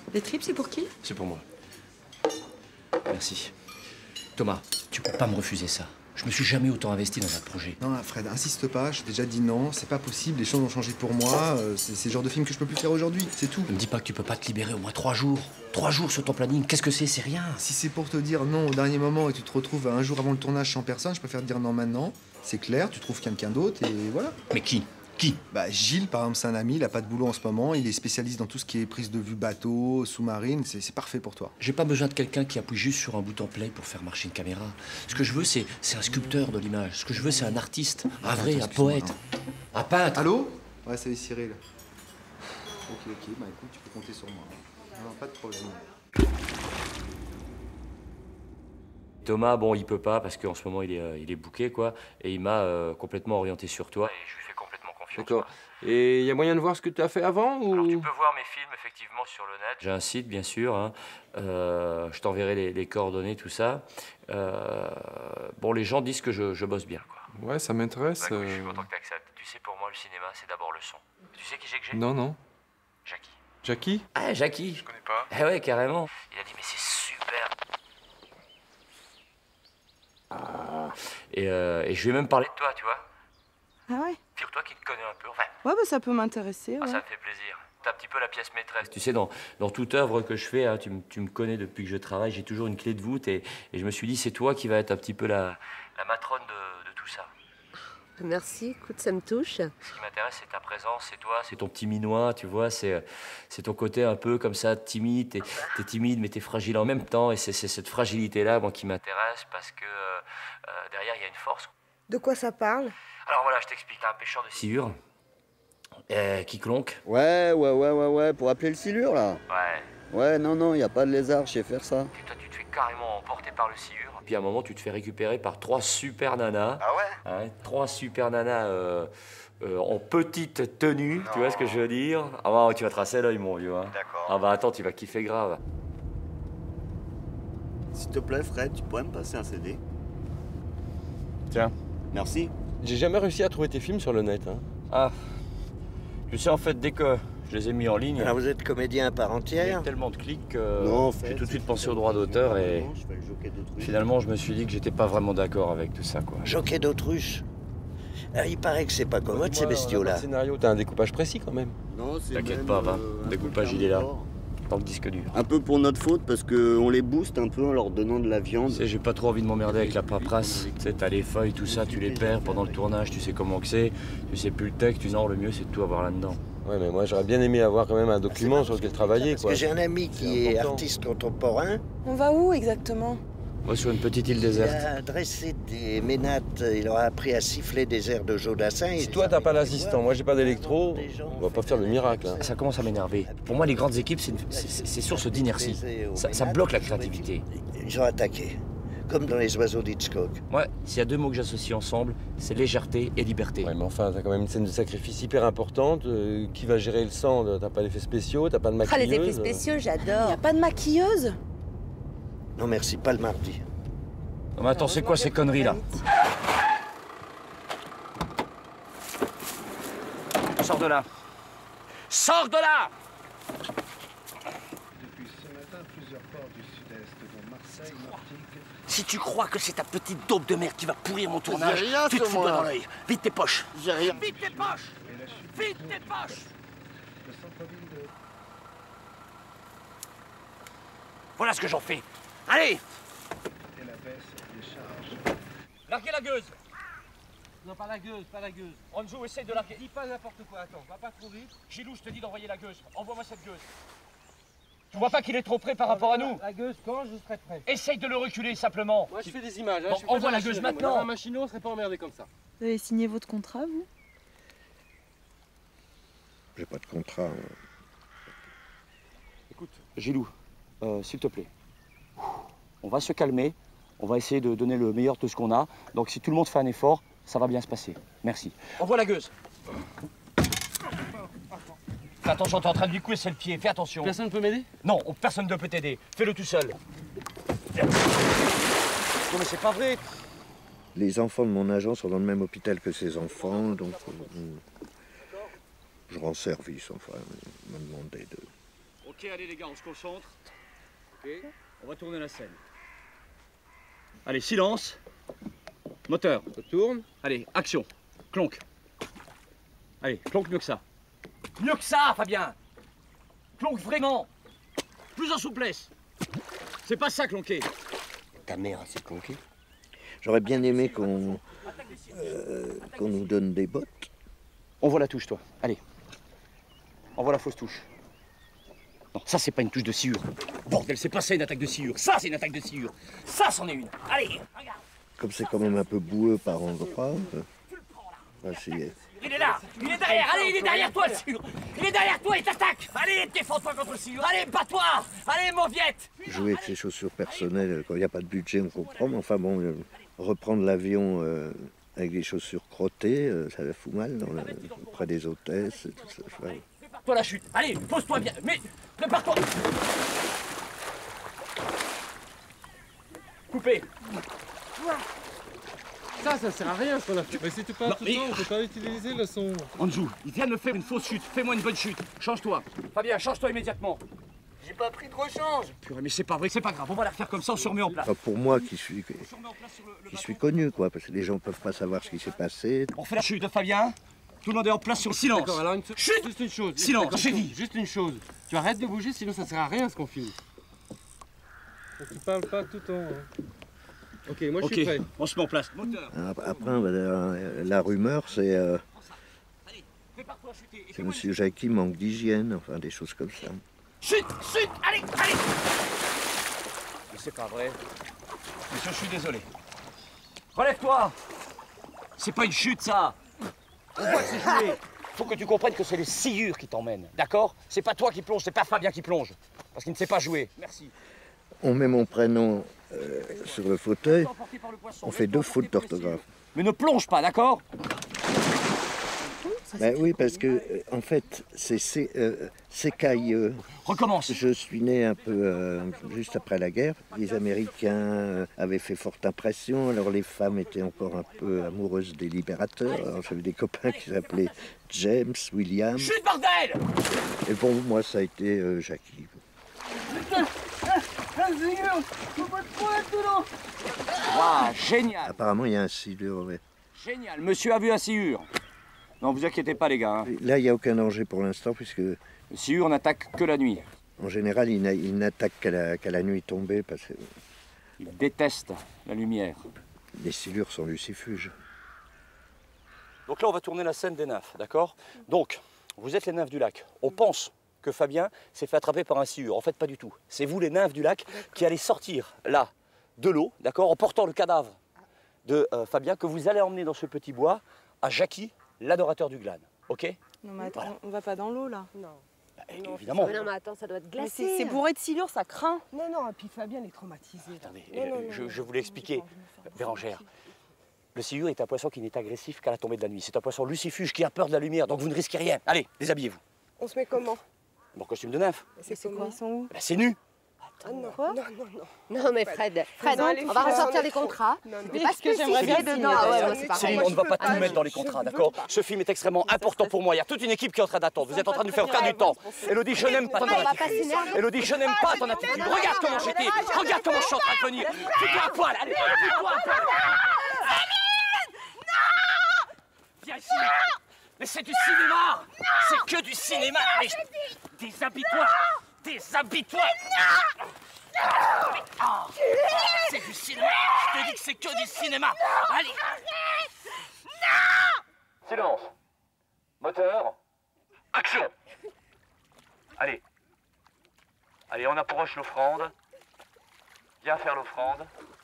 Les tripes, c'est pour qui? C'est pour moi. Merci. Thomas, tu peux pas me refuser ça. Je me suis jamais autant investi dans un projet. Non, Fred, insiste pas, j'ai déjà dit non, c'est pas possible, les choses ont changé pour moi, c'est le genre de film que je peux plus faire aujourd'hui, c'est tout. Ne me dis pas que tu peux pas te libérer au moins 3 jours. 3 jours sur ton planning, qu'est-ce que c'est? C'est rien. Si c'est pour te dire non au dernier moment et tu te retrouves un jour avant le tournage sans personne, je préfère te dire non maintenant. C'est clair, tu trouves quelqu'un d'autre et voilà. Mais qui? Qui? Bah Gilles, par exemple, c'est un ami, il a pas de boulot en ce moment, il est spécialiste dans tout ce qui est prise de vue bateau, sous-marine, c'est parfait pour toi. J'ai pas besoin de quelqu'un qui appuie juste sur un bouton play pour faire marcher une caméra. Ce que je veux, c'est un sculpteur de l'image. Ce que je veux, c'est un artiste, un vrai, un poète, un peintre. Allô? Ouais, salut Cyril. Ok, bah écoute, tu peux compter sur moi. Non, pas de problème. Thomas, bon, il peut pas parce qu'en ce moment, il est booké, quoi. Et il m'a complètement orienté sur toi. Et je lui fais complètement confiance. D'accord. Et il y a moyen de voir ce que tu as fait avant ou... Alors, tu peux voir mes films, effectivement, sur le net. J'ai un site, bien sûr. Hein. Je t'enverrai les coordonnées, tout ça. Bon, les gens disent que je bosse bien, quoi. Ouais, ça m'intéresse. Bah, je suis content que tu acceptes. Tu sais, pour moi, le cinéma, c'est d'abord le son. Tu sais qui c'est que j'ai? Non, non. Jackie. Jackie? Ah, Jackie. Je connais pas. Eh ouais, carrément. Il a dit, mais c'est super. Et je lui ai même parlé de toi, tu vois. Ah ouais? Figure-toi qu'il te connaît un peu. Enfin, Ouais, bah ça peut m'intéresser. ça Ouais. me fait plaisir. T'es un petit peu la pièce maîtresse. Tu sais, dans toute œuvre que je fais, hein, tu me connais depuis que je travaille, j'ai toujours une clé de voûte et je me suis dit, c'est toi qui vas être un petit peu la matrone de tout ça. Merci, écoute, ça me touche. Ce qui m'intéresse, c'est ta présence, c'est toi, c'est ton petit minois, tu vois, c'est ton côté un peu comme ça, timide. T'es timide, mais t'es fragile en même temps. Et c'est cette fragilité-là, moi, qui m'intéresse parce que derrière, il y a une force. De quoi ça parle? Alors voilà, je t'explique. T'as un pêcheur de sciure qui clonque. Ouais, pour appeler le silure, là. Ouais. Ouais, non, y a pas de lézard, je sais faire ça. Et toi, tu te fais carrément emporter par le sciure. Puis à un moment, tu te fais récupérer par 3 super nanas. Ah ouais? Hein, 3 super nanas en petite tenue, tu vois ce que je veux dire? Ah bah, tu vas tracer l'œil, mon vieux. Hein. D'accord. Ah bah attends, tu vas kiffer grave. S'il te plaît, Fred, tu pourrais me passer un CD? Tiens. Merci. J'ai jamais réussi à trouver tes films sur le net. Hein. Ah, tu sais, en fait, dès que je les ai mis en ligne, Alors vous êtes comédien à part il y a entière? eu tellement de clics que Non, en j'ai fait, tout de suite c'est pensé tout au droit d'auteur et je fais le jockey d'autruche. finalement, je me suis dit que j'étais pas vraiment d'accord avec tout ça, quoi. Jockey d'autruche? Ah, il paraît que c'est pas commode, ces Dis-moi, bestiaux-là. dans le scénario, t'as un découpage précis quand même. Non, c'est T'inquiète même, pas, va. un peu Découpage, il est là. carnivore. Dans le disque dur. Un peu pour notre faute, parce qu'on les booste un peu en leur donnant de la viande. Tu sais, j'ai pas trop envie de m'emmerder avec la paperasse. Tu sais, t'as les feuilles, tout ça, tu les perds pendant le tournage, tu sais comment que c'est. Tu sais plus le texte, non, le mieux c'est de tout avoir là-dedans. Ouais, mais moi j'aurais bien aimé avoir quand même un document sur lequel travailler, Parce quoi. que j'ai un ami qui C'est est important. artiste contemporain. On va où exactement? Moi, sur une petite île Il déserte. a dressé des ménates, il leur a appris à siffler des airs de Jodassin. Si toi t'as pas l'assistant, moi j'ai pas d'électro, on va pas faire le miracle. Hein. Ça commence à m'énerver. Pour moi, les grandes équipes, c'est source d'inertie. Ça bloque la créativité. Ils ont attaqué, comme dans Les Oiseaux d'Hitchcock. Ouais, s'il y a 2 mots que j'associe ensemble, c'est légèreté et liberté. Ouais, mais enfin, t'as quand même une scène de sacrifice hyper importante. Qui va gérer le sang? T'as pas d'effets spéciaux, t'as pas de Ah, maquilleuse. les effets spéciaux, Y j'adore. a pas de maquilleuse? Non merci, pas le mardi. Non, mais attends, c'est quoi ces conneries là? Sors de là! Sors de là! Depuis ce matin, plusieurs ports du sud-est, dont Marseille, Martigues. Si tu crois que c'est ta petite dope de merde qui va pourrir mon tournage, J'ai rien tu te sur fous moi. pas dans l'œil. Vite tes poches! J'ai rien. Vite tes poches! Et la chute Vite tes poches! le centre-ville de... Voilà ce que j'en fais. Allez! et la baisse des charges. Larguez la gueuse! Non, pas la gueuse, pas la gueuse. Anjo, essaye de larguer. Dis pas n'importe quoi, attends, va pas trop vite. Gilou, je te dis d'envoyer la gueuse. Envoie-moi cette gueuse. Tu vois pas qu'il est trop près par rapport à nous? La gueuse, quand je serai prêt. Essaye de le reculer simplement. Moi, je fais des images. Hein, Bon, je suis pas envoie de la gueuse machinot, moi. maintenant. Dans un machinot, on serait pas emmerdé comme ça. Vous avez signé votre contrat, vous? J'ai pas de contrat. Écoute, Gilou, s'il te plaît. On va se calmer. On va essayer de donner le meilleur de ce qu'on a. Donc si tout le monde fait un effort, ça va bien se passer. Merci. Envoie la gueuse. Fais attention, t'es en train de lui couler le pied. Fais attention. Personne ne peut m'aider? Non, personne ne peut t'aider. Fais-le tout seul. Non mais c'est pas vrai. Les enfants de mon agent sont dans le même hôpital que ses enfants, donc je rends service, enfin, il m'a demandé de Ok, allez les gars, on se concentre. Ok, on va tourner la scène. Allez, silence. Moteur. Ça tourne. Allez, action. Clonk. Allez, clonk mieux que ça. Mieux que ça, Fabien. Clonk vraiment. Plus en souplesse. C'est pas ça, clonker. Ta mère, c'est conquis. J'aurais bien aimé qu'on nous donne des bottes. Envoie la touche, toi. Allez. Envoie la fausse touche. Non, ça, c'est pas une touche de sciure. Bordel, c'est pas ça une attaque de sciure. Ça, c'est une attaque de sciure. Ça, c'en est une. Allez, regarde. Comme c'est quand même un peu boueux par endroits. Il est là. Il est derrière. Allez, il est derrière toi, le sciure. Il est derrière toi, il t'attaque. Allez, défends-toi contre le sciure. Allez, bats-toi. Allez, mauviette. Jouer avec ses chaussures personnelles, quand il n'y a pas de budget, on comprend. Mais enfin bon, reprendre l'avion avec des chaussures crottées, ça la fout mal auprès des hôtesses. Et tout ça. Enfin, Prépare-toi la chute. Allez, pose-toi bien. Mais prépare-toi. Coupé. Ça sert à rien ce qu'on a fait. Mais si tu parles Non, tout le mais- temps, on peut pas utiliser le son. Anjou, il vient de me faire une fausse chute. Fais-moi une bonne chute. Change-toi. Fabien, change-toi immédiatement. J'ai pas pris de rechange. Purée, mais c'est pas vrai, c'est pas grave. On va la refaire comme ça, on se remet en place. enfin, pour moi qui suis On se remet en place sur le qui suis connu, quoi, parce que les gens ne peuvent pas savoir ce qui s'est passé. On fait la chute de Fabien. Tout le monde est en place sur le silence. D'accord, alors Chut. juste une chose. Silence, D'accord, j'ai dit. Juste une chose. Tu arrêtes de bouger, sinon ça sert à rien ce qu'on filme. Donc, tu parles pas tout le temps. Hein. Ok, moi je Ok, suis prêt. on se met en place. Moteur. Après, la rumeur, c'est Allez, prépare-toi à chuter. Et que fais-moi M. Jackie manque d'hygiène, enfin des choses comme ça. Chute, chute, allez, allez. Mais c'est pas vrai. Monsieur, je suis désolé. Relève-toi. C'est pas une chute, ça. On voit que c'est joué. Faut que tu comprennes que c'est le sciure qui t'emmène, d'accord? C'est pas toi qui plonge, c'est pas Fabien qui plonge. Parce qu'il ne sait pas jouer. Merci. On met mon prénom sur le fauteuil, Emporté par le poisson. on fait Laisse-toi 2 fautes emporter par le d'orthographe. sciure. Mais ne plonge pas, d'accord? Ben oui, parce que en fait, c'est CKIE. Recommence. Je suis né un peu juste après la guerre. Les Américains avaient fait forte impression, alors les femmes étaient encore un peu amoureuses des libérateurs. Alors j'avais des copains qui s'appelaient James, William. Chute, bordel. Et bon, moi, ça a été Jackie. Waouh, génial. Apparemment, il y a un silure. Ouais. Génial. Monsieur a vu un sciure. Non, vous inquiétez pas, les gars. Hein. Là, il n'y a aucun danger pour l'instant, puisque Le sciure n'attaque que la nuit. en général, il n'attaque qu'à la nuit tombée, parce que Il déteste la lumière. les silures sont lucifuges. Donc là, on va tourner la scène des nymphes, d'accord? Donc, vous êtes les nymphes du lac. On pense que Fabien s'est fait attraper par un sciure. En fait, pas du tout. C'est vous, les nymphes du lac, qui allez sortir, là, de l'eau, d'accord? En portant le cadavre de Fabien, que vous allez emmener dans ce petit bois à Jackie, l'adorateur du glane. Ok? Non mais attends, on va pas dans l'eau là. Non. Non, évidemment. Mais non, mais attends, ça doit être Mais glacé. c'est bourré de silure, ça craint. Non, non, et puis Fabien est traumatisé. Attendez, Non, je voulais expliquer, Bérangère. Le sciure est un poisson qui n'est agressif qu'à la tombée de la nuit. C'est un poisson lucifuge qui a peur de la lumière, donc vous ne risquez rien. Allez, déshabillez-vous. On se met comment? Mon costume de nymphe. C'est quoi? Ils sont où? Ben, c'est nu. Ah non. Quoi? Non, non, non. Non, mais Fred, Faisons les on va filles, ressortir on est les trop. contrats. Non, non. Mais parce que j'aimerais si bien c'est signer, dedans, d'ailleurs. ouais, moi, c'est pareil. Céline, Moi, on je ne va peux pas pas, tout mettre dans les je contrats, veux d'accord? pas. Ce film est extrêmement important pour moi. Il y a toute une équipe qui est en train d'attendre. Vous êtes en train de nous faire perdre du temps. Élodie, je n'aime pas ton On va pas attitude. s'énerver. Élodie, je n'aime pas ton attitude. Regarde comment j'étais. Regarde comment je suis en train de venir. Fais-toi à poil. Allez, fais-toi à poil. Viens ici. Mais c'est du cinéma. C'est que du cinéma. Allez, déshabille-toi. Déshabille-toi. Ah, c'est du cinéma. Je te dis que c'est que du cinéma. Allez. Silence. Moteur. Action. Allez. Allez, on approche l'offrande. Viens faire l'offrande.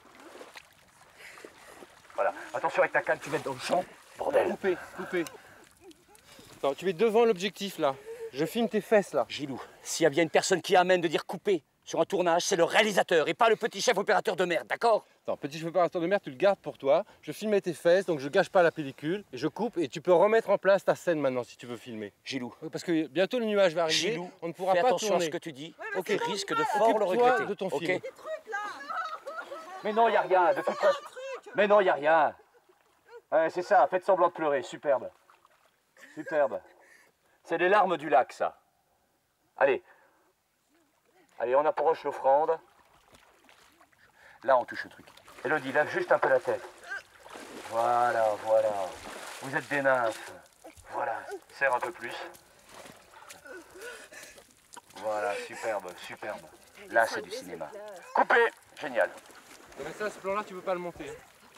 Voilà. Attention avec ta canne, tu vas être dans le champ. Bordel. Coupé, coupé. Attends, tu es devant l'objectif là. Je filme tes fesses là. Gilou, s'il y a bien une personne qui amène de dire couper sur un tournage, c'est le réalisateur et pas le petit chef opérateur de merde, d'accord? Attends, petit cheveu opérateur de merde, tu le gardes pour toi. Je filme tes fesses, donc je gâche pas la pellicule. Et je coupe et tu peux remettre en place ta scène maintenant si tu veux filmer. Gilou. Parce que bientôt le nuage va arriver, Gilou, on ne pourra fais pas attention tourner. à ce que tu dis. Ok, risque de fort le Occupe-toi regretter. de ton film. Mais non, y a rien. De toute façon. Mais non, y a rien. Ouais, c'est ça. Faites semblant de pleurer. Superbe. Superbe. C'est les larmes du lac, ça. Allez. Allez, on approche l'offrande. Là, on touche le truc. Elodie, lève juste un peu la tête. Voilà, voilà. Vous êtes des nymphes. Voilà, serre un peu plus. Voilà, superbe, superbe. Là, c'est du cinéma. Coupé. Génial. Non, mais ça, ce plan-là, tu peux pas le monter.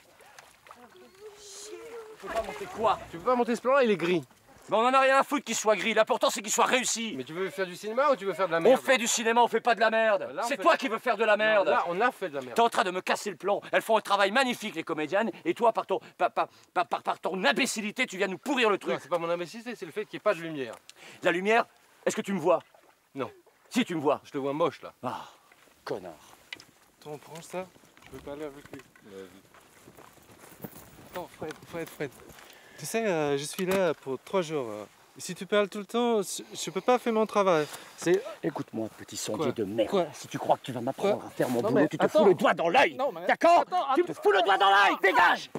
Tu peux pas monter quoi? Tu peux pas monter ce plan-là, il est gris. Mais on en a rien à foutre qu'il soit gris. L'important, c'est qu'il soit réussi. Mais tu veux faire du cinéma ou tu veux faire de la merde? On fait du cinéma, on fait pas de la merde. Là, on C'est fait toi de- qui veux faire de la merde. Non, là, on a fait de la merde. T'es en train de me casser le plan. Elles font un travail magnifique, les comédiennes. Et toi, par ton imbécilité, tu viens nous pourrir le truc. Non, c'est pas mon imbécilité, c'est le fait qu'il n'y ait pas de lumière. La lumière, est-ce que tu me vois? Non. Si, tu me vois. Je te vois moche, là. Ah, connard. Attends, on prend ça. Je veux parler avec lui. Attends, Fred. Tu sais, je suis là pour 3 jours. Si tu parles tout le temps, je peux pas faire mon travail. C'est... Écoute-moi, petit sondier Quoi de merde. Quoi Si tu crois que tu vas m'apprendre à faire mon Non, boulot, mais tu te attends. fous le doigt dans l'œil. Non, mais D'accord? attends, Tu te fous le doigt dans l'œil. Dégage!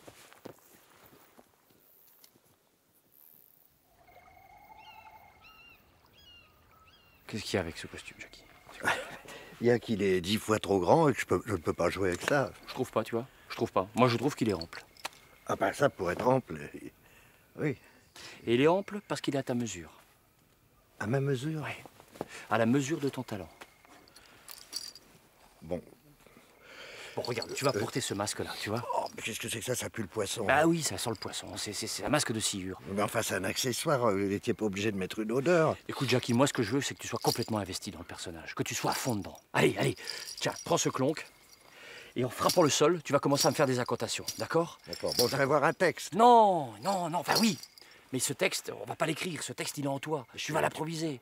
Qu'est-ce qu'il y a avec ce costume, Jackie? Il y a qu'il est 10 fois trop grand et que je ne peux pas jouer avec ça. Je trouve pas, tu vois. Je trouve pas. Moi, je trouve qu'il est ample. Ah ben ça, pour être ample, oui, Et il est ample parce qu'il est à ta mesure. à ma mesure. Ouais. À la mesure de ton talent. Bon, Bon, regarde, tu vas porter ce masque-là, tu vois. oh, mais qu'est-ce que c'est que ça? Ça pue le poisson. Bah oui, ça sent le poisson. C'est un masque de sciure. Mais enfin, c'est un accessoire, vous n'étiez pas obligé de mettre une odeur. Écoute, Jackie, moi, ce que je veux, c'est que tu sois complètement investi dans le personnage. Que tu sois à fond dedans. Allez, allez. Tiens, prends ce clonque. Et en frappant le sol, tu vas commencer à me faire des incantations, d'accord? D'accord, bon, je vais voir un texte. Non, non, non, enfin oui. Mais ce texte, on va pas l'écrire. Ce texte, il est en toi. Tu vas l'improviser.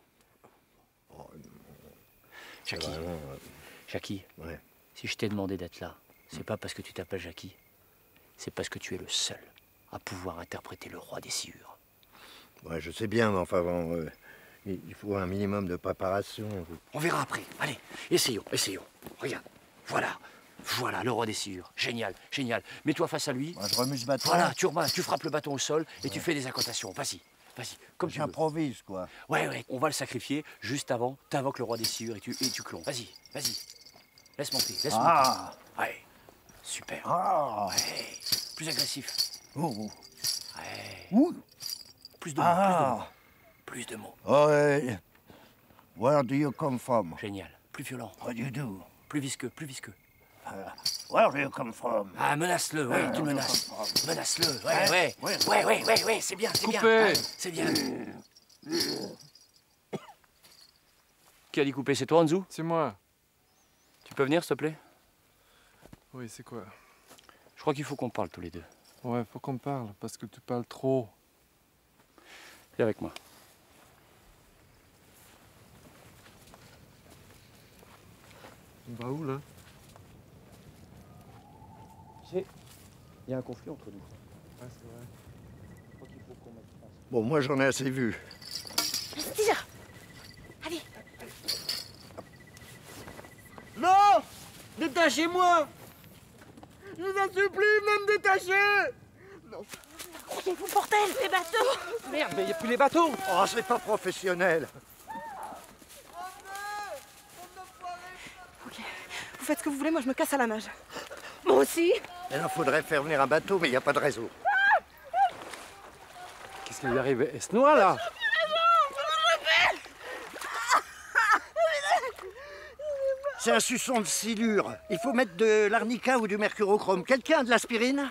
Jackie, Jackie, Ouais. si je t'ai demandé d'être là, c'est pas parce que tu t'appelles Jackie. C'est parce que tu es le seul à pouvoir interpréter le roi des sciures. Ouais, je sais bien, mais enfin, bon, il faut un minimum de préparation. On verra après. Allez, essayons, essayons. Regarde, voilà. Voilà, le roi des sciures. Génial, génial. Mets-toi face à lui. Moi, je remue ce bâton. Voilà, tu frappes le bâton au sol et tu fais des incantations. Vas-y, vas-y, comme tu veux. J'improvise, quoi. Ouais, ouais, on va le sacrifier. Juste avant, t'invoques le roi des sciures et tu clombes. Vas-y, vas-y. Laisse monter, laisse Ah. monter. Ouais, super. Ah. Ouais, plus agressif. Oh. Ouais, Ouh. plus de mots, Ah. plus de mots. Oh, where do you come from? Génial, plus violent, What do you do? plus visqueux, plus visqueux. Where do you come from? Ah, menace-le, ouais, tu le menaces. Menace-le, Ouais, ouais, c'est bien, c'est bien. Coupé. Ouais, c'est bien. Qui a dit couper? C'est toi, Anzou? C'est moi. Tu peux venir, s'il te plaît? Oui, c'est quoi? Je crois qu'il faut qu'on parle tous les deux. Ouais, faut qu'on parle, parce que tu parles trop. Viens avec moi. On va où, là? Il y a un conflit entre nous. Ouais, c'est vrai. Je crois qu'il faut qu'on mette fin. Bon, moi, j'en ai assez vu. Tire. Allez. Non! Détachez-moi! Je vous en supplie, même détachez! Accrochez-vous, bordel, les bateaux. Merde, mais il n'y a plus les bateaux. Oh, c'est pas professionnel. Ok, vous faites ce que vous voulez, moi je me casse à la nage. Moi aussi. Il faudrait faire venir un bateau, mais il n'y a pas de réseau. Qu'est-ce qui lui arrive? Elle se noie, là. C'est un suçon de silure. Il faut mettre de l'arnica ou du mercurochrome. Quelqu'un a de l'aspirine?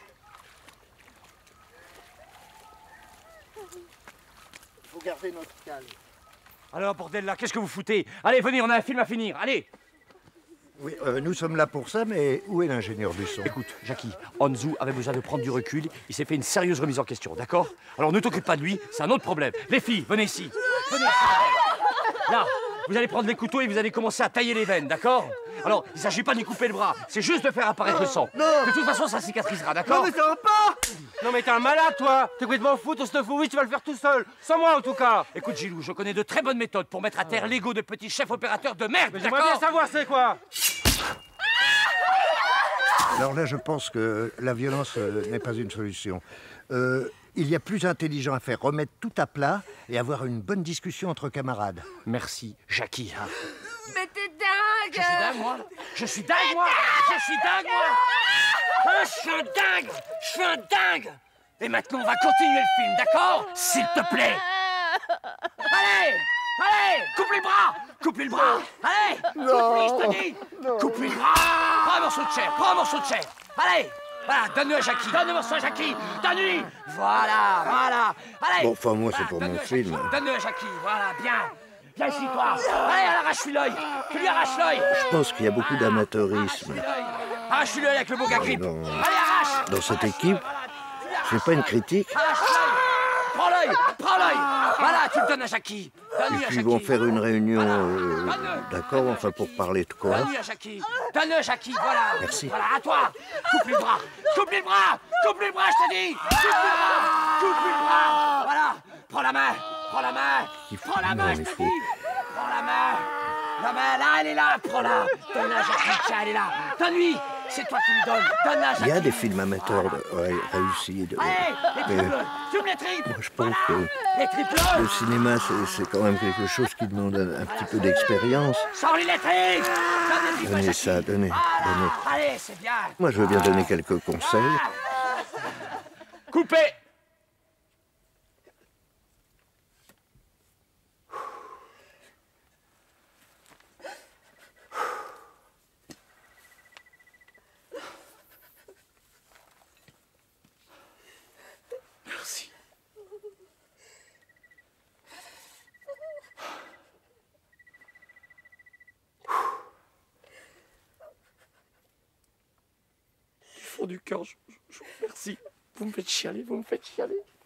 Il faut garder notre calme. Alors, bordel, là, qu'est-ce que vous foutez? Allez, venez, on a un film à finir, allez! Oui, nous sommes là pour ça, mais où est l'ingénieur du son? Écoute, Jackie, Anzou avait besoin de prendre du recul. Il s'est fait une sérieuse remise en question, d'accord? Alors ne t'occupe pas de lui, c'est un autre problème. Les filles, venez ici. Venez ici. Là, vous allez prendre les couteaux et vous allez commencer à tailler les veines, d'accord? Alors, il ne s'agit pas d'y couper le bras, c'est juste de faire apparaître le sang. De toute façon, ça cicatrisera, d'accord? Non mais ça va pas! Non, mais t'es un malade, toi. T'es complètement fou, on se te fout. Oui, tu vas le faire tout seul. Sans moi, en tout cas. Écoute, Gilou, je connais de très bonnes méthodes pour mettre à terre l'ego de petit chef opérateur de merde, Mais j'aimerais bien d'accord? savoir c'est quoi. Alors là, je pense que la violence n'est pas une solution. Il y a plus intelligent à faire, remettre tout à plat et avoir une bonne discussion entre camarades. Merci, Jackie. Hein. Mais t'es dingue! Je suis dingue, moi! Je suis dingue, moi! Je suis dingue, moi! Ah, je suis un dingue! Je suis un dingue! Et maintenant, on va continuer le film, d'accord? S'il te plaît! Allez! Allez! Coupe les bras! Coupe le bras! Allez! Coupe-lui, je te dis! Coupe-lui le bras! Prends un morceau de chair! Prends un morceau de chair! Allez! Voilà, donne-le à Jackie! Donne le morceau à Jackie! Donne-lui! Voilà, voilà! Allez! Bon, enfin, moi, c'est pour mon film. Donne-le à Jackie! Voilà, bien! Viens ici, toi! Allez, arrache-lui l'œil! Tu lui arraches l'œil! Je pense qu'il y a beaucoup d'amateurisme Arrache-lui l'œil avec le beau gars grip! dans, Allez, arrache! dans cette équipe. Ce n'est pas une critique. Arrache l'œil! Prends l'œil! Prends l'œil! Voilà, tu le donnes à Jackie! Et Donne-lui à puis Jackie! ils vont faire une réunion, d'accord, enfin pour parler de quoi? Donne-lui à Jackie! Donne-le à Jackie, voilà! Merci. Voilà, à toi! Coupe-lui le bras! Coupe-lui le bras! Coupe-lui le bras, je te dis! Coupe-lui le bras! Coupe-lui le bras! Voilà! Prends la main! Prends la main! Prends la main, je te dis! Prends la main! La main, là, elle est là! Prends-la! Donne-la à Jackie, tiens, elle est là! Donne-lui! C'est toi qui lui donnes! Donne-la à Jackie! Il y a des films amateurs réussis. Allez, les triples! Fume les triples! Moi, je pense que Les triples! le cinéma, c'est quand même quelque chose qui demande un petit peu d'expérience. Sors-lui les triples! Donne les triples à Donnez Jackie. ça, donnez. Allez, c'est bien! Moi, je veux bien donner quelques conseils. Coupez! Merci. Du fond du cœur, je vous remercie. Vous me faites chialer, vous me faites chialer.